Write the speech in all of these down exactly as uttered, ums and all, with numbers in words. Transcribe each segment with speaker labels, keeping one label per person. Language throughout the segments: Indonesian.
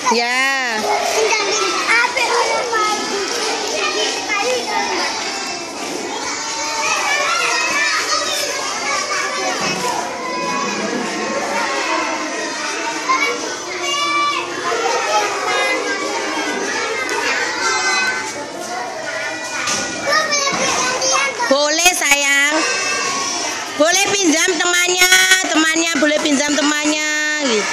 Speaker 1: Ya.
Speaker 2: Boleh sayang. Boleh pinjam temannya, temannya boleh pinjam temannya gitu.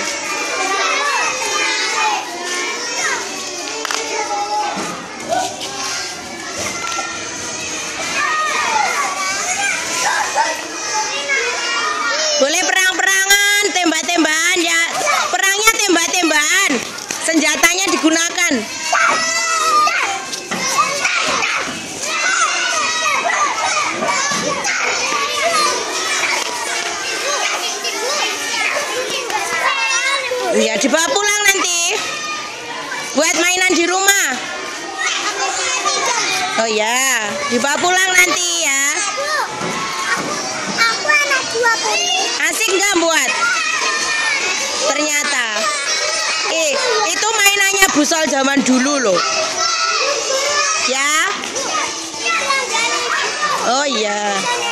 Speaker 2: Boleh perang-perangan, tembak-tembakan ya. Perangnya tembak-tembakan. Senjatanya digunakan. Ya dibawa pulang nanti buat mainan di rumah. Oh ya, dibawa pulang nanti ya.
Speaker 1: Aku anak dua puluh.
Speaker 2: Asik nggak buat? Ternyata eh itu mainannya busol zaman dulu loh. Ya. Oh iya.